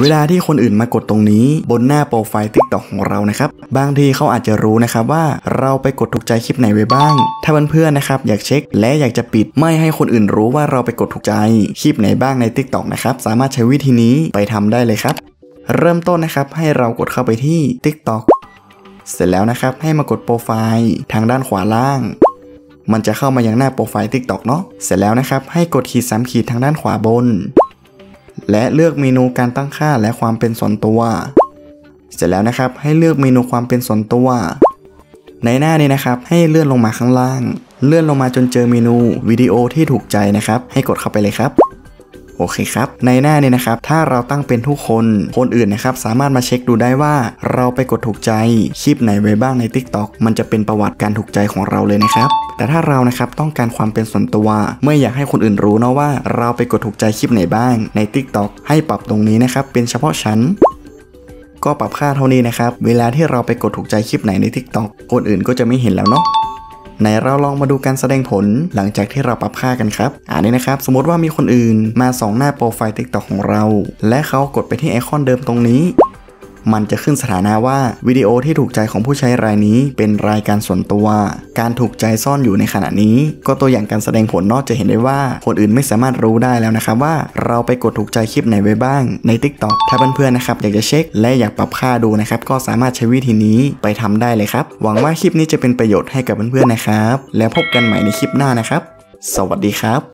เวลาที่คนอื่นมากดตรงนี้บนหน้าโปรไฟล์ TikTok ของเรานะครับบางทีเขาอาจจะรู้นะครับว่าเราไปกดถูกใจคลิปไหนไว้บ้างถ้าเพื่อนๆนะครับอยากเช็คและอยากจะปิดไม่ให้คนอื่นรู้ว่าเราไปกดถูกใจคลิปไหนบ้างใน TikTok นะครับสามารถใช้วิธีนี้ไปทำได้เลยครับเริ่มต้นนะครับให้เรากดเข้าไปที่ TikTok เสร็จแล้วนะครับให้มากดโปรไฟล์ทางด้านขวาล่างมันจะเข้ามายังหน้าโปรไฟล์ TikTok เนาะเสร็จแล้วนะครับให้กดขีด3ขีดทางด้านขวาบนและเลือกเมนูการตั้งค่าและความเป็นส่วนตัวเสร็จแล้วนะครับให้เลือกเมนูความเป็นส่วนตัวในหน้านี้นะครับให้เลื่อนลงมาข้างล่างเลื่อนลงมาจนเจอเมนูวิดีโอที่ถูกใจนะครับให้กดเข้าไปเลยครับโอเคครับในหน้านี้นะครับถ้าเราตั้งเป็นทุกคนอื่นนะครับสามารถมาเช็คดูได้ว่าเราไปกดถูกใจคลิปไหนไว้บ้างใน TikTok มันจะเป็นประวัติการถูกใจของเราเลยนะครับแต่ถ้าเรานะครับต้องการความเป็นส่วนตัวไม่อยากให้คนอื่นรู้นะว่าเราไปกดถูกใจคลิปไหนบ้างใน TikTok ให้ปรับตรงนี้นะครับเป็นเฉพาะฉันก็ปรับค่าเท่านี้นะครับเวลาที่เราไปกดถูกใจคลิปไหนใน TikTok คนอื่นก็จะไม่เห็นแล้วเนาะไหนเราลองมาดูการแสดงผลหลังจากที่เราปรับค่ากันครับนี่นะครับสมมติว่ามีคนอื่นมาส่องหน้าโปรไฟล์ TikTok ของเราและเขากดไปที่ไอคอนเดิมตรงนี้มันจะขึ้นสถานะว่าวิดีโอที่ถูกใจของผู้ใช้รายนี้เป็นรายการส่วนตัวการถูกใจซ่อนอยู่ในขณะนี้ก็ตัวอย่างการแสดงผลนอกจะเห็นได้ว่าคนอื่นไม่สามารถรู้ได้แล้วนะครับว่าเราไปกดถูกใจคลิปไหนไว้บ้างใน TikTok ถ้าเพื่อนๆนะครับอยากจะเช็คและอยากปรับค่าดูนะครับก็สามารถใช้วิธีนี้ไปทำได้เลยครับหวังว่าคลิปนี้จะเป็นประโยชน์ให้กับเพื่อนๆนะครับแล้วพบกันใหม่ในคลิปหน้านะครับสวัสดีครับ